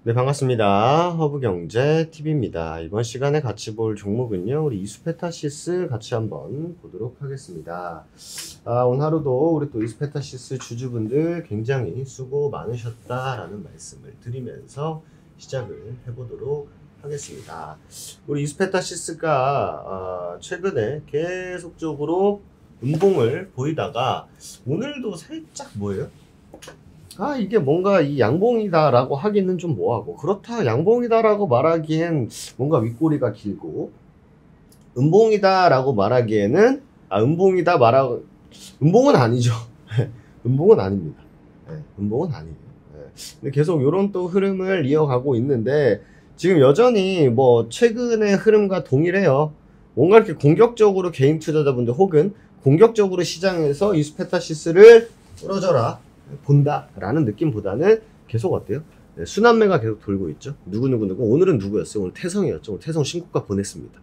네, 반갑습니다. 허브경제TV입니다. 이번 시간에 같이 볼 종목은요, 우리 이수페타시스 같이 한번 보도록 하겠습니다. 오늘 하루도 우리 또 이수페타시스 주주분들 굉장히 수고 많으셨다라는 말씀을 드리면서 시작을 해보도록 하겠습니다. 우리 이수페타시스가 최근에 계속적으로 음봉을 보이다가 오늘도 살짝 뭐예요? 이게 뭔가 이 양봉이다라고 하기는 좀 뭐하고, 그렇다 양봉이다라고 말하기엔 뭔가 윗꼬리가 길고, 음봉이다라고 말하기에는, 음봉은 아니죠. 음봉은 아닙니다. 음봉은 아니에요. 근데 계속 요런 또 흐름을 이어가고 있는데, 지금 여전히 뭐 최근의 흐름과 동일해요. 뭔가 이렇게 공격적으로 개인 투자자분들 혹은 공격적으로 시장에서 이수페타시스를 뚫어져라 본다라는 느낌보다는 계속 어때요? 순환매가 계속 돌고 있죠. 누구 오늘은 누구였어요? 오늘 태성이었죠. 오늘 태성 신고가 보냈습니다.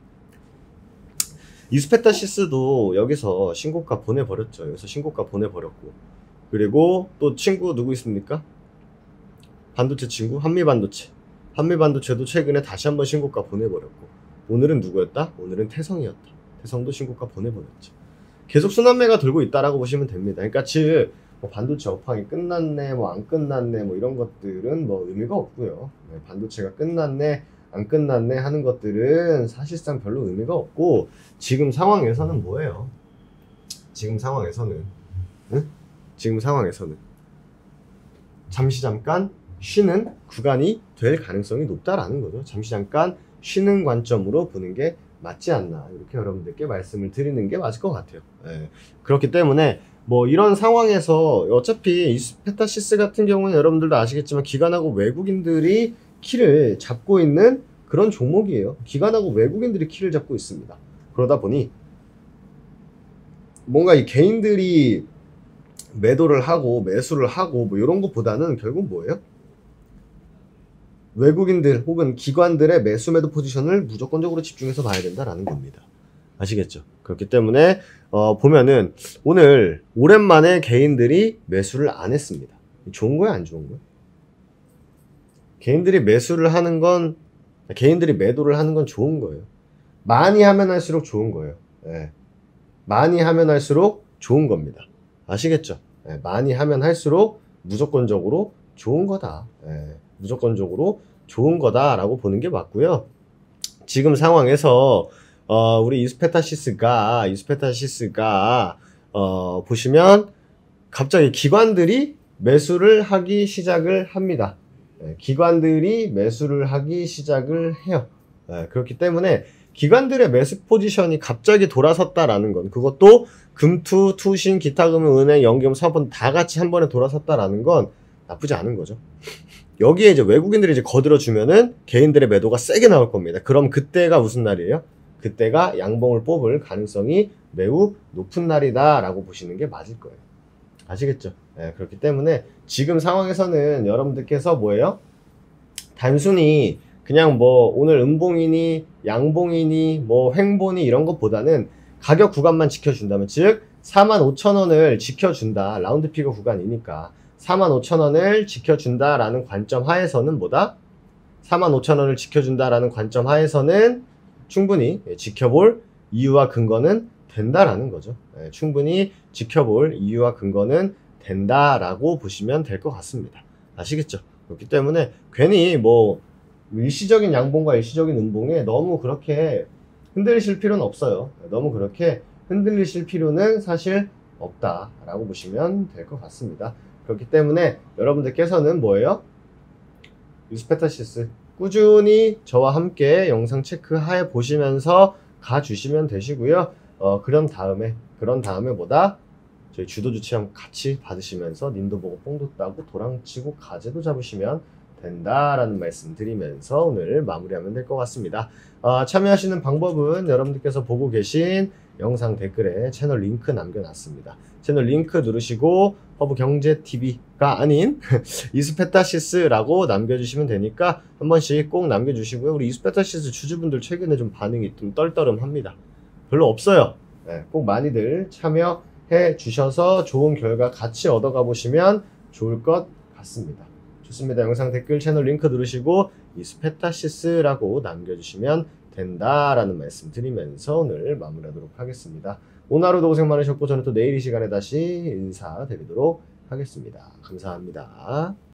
이수페타시스도 여기서 신고가 보내버렸죠. 여기서 신고가 보내버렸고, 그리고 또 친구 누구 있습니까? 반도체 친구 한미반도체도 최근에 다시 한번 신고가 보내버렸고, 오늘은 누구였다? 오늘은 태성이었다. 태성도 신고가 보내버렸죠. 계속 순환매가 돌고 있다라고 보시면 됩니다. 그러니까 즉 뭐 반도체 업황이 끝났네, 뭐 안 끝났네, 뭐 이런 것들은 뭐 의미가 없고요. 반도체가 끝났네, 안 끝났네 하는 것들은 사실상 별로 의미가 없고, 지금 상황에서는 뭐예요? 지금 상황에서는 잠시 잠깐 쉬는 구간이 될 가능성이 높다라는 거죠. 잠시 잠깐 쉬는 관점으로 보는 게 맞지 않나, 이렇게 여러분들께 말씀을 드리는 게 맞을 것 같아요. 그렇기 때문에 뭐 이런 상황에서 어차피 이수페타시스 같은 경우는 여러분들도 아시겠지만 기관하고 외국인들이 키를 잡고 있는 그런 종목이에요. 기관하고 외국인들이 키를 잡고 있습니다. 그러다 보니 뭔가 이 개인들이 매도를 하고 매수를 하고 뭐 이런 것보다는 결국 뭐예요? 외국인들 혹은 기관들의 매수 매도 포지션을 무조건적으로 집중해서 봐야 된다라는 겁니다. 아시겠죠? 그렇기 때문에 보면은 오늘 오랜만에 개인들이 매수를 안 했습니다. 좋은 거야, 안 좋은 거야? 개인들이 매도를 하는 건 좋은 거예요. 많이 하면 할수록 좋은 거예요. 많이 하면 할수록 좋은 겁니다. 아시겠죠? 많이 하면 할수록 무조건적으로 좋은 거다. 무조건적으로 좋은 거다라고 보는 게 맞고요. 지금 상황에서 우리 이수페타시스가 보시면 갑자기 기관들이 매수를 하기 시작을 합니다. 기관들이 매수를 하기 시작을 해요. 그렇기 때문에 기관들의 매수 포지션이 갑자기 돌아섰다라는 건, 그것도 금투, 투신, 기타금융, 은행, 연금, 사본 다 같이 한 번에 돌아섰다라는 건 나쁘지 않은 거죠. 여기에 이제 외국인들이 이제 거들어주면은 개인들의 매도가 세게 나올 겁니다. 그럼 그때가 무슨 날이에요? 그때가 양봉을 뽑을 가능성이 매우 높은 날이다 라고 보시는 게 맞을 거예요. 아시겠죠? 그렇기 때문에 지금 상황에서는 여러분들께서 뭐예요? 단순히 그냥 뭐 오늘 음봉이니 양봉이니 뭐 횡보니 이런 것보다는 가격 구간만 지켜준다면, 즉 45,000원을 지켜준다, 라운드 피거 구간이니까 45,000원을 지켜준다라는 관점 하에서는 뭐다? 45,000원을 지켜준다라는 관점 하에서는 충분히 지켜볼 이유와 근거는 된다라는 거죠. 충분히 지켜볼 이유와 근거는 된다라고 보시면 될 것 같습니다. 아시겠죠? 그렇기 때문에 괜히 뭐 일시적인 양봉과 일시적인 음봉에 너무 그렇게 흔들리실 필요는 없어요. 너무 그렇게 흔들리실 필요는 사실 없다라고 보시면 될 것 같습니다. 그렇기 때문에 여러분들께서는 뭐예요? 이수페타시스 꾸준히 저와 함께 영상 체크해 보시면서 가주시면 되시고요. 그런 다음에 뭐다? 저희 주도주 체험 같이 받으시면서 님도 보고 뽕도 따고 도랑치고 가재도 잡으시면 된다라는 말씀 드리면서 오늘 마무리하면 될 것 같습니다. 참여하시는 방법은 여러분들께서 보고 계신 영상 댓글에 채널 링크 남겨놨습니다. 채널 링크 누르시고 허브경제TV가 아닌 이수페타시스라고 남겨주시면 되니까 한 번씩 꼭 남겨주시고요. 우리 이수페타시스 주주분들 최근에 좀 반응이 좀 떨떠름합니다. 별로 없어요. 꼭 많이들 참여해 주셔서 좋은 결과 같이 얻어가 보시면 좋을 것 같습니다. 좋습니다. 영상 댓글 채널 링크 누르시고 이 스페타시스라고 남겨주시면 된다라는 말씀 드리면서 오늘 마무리하도록 하겠습니다. 오늘 하루도 고생 많으셨고 저는 또 내일 이 시간에 다시 인사드리도록 하겠습니다. 감사합니다.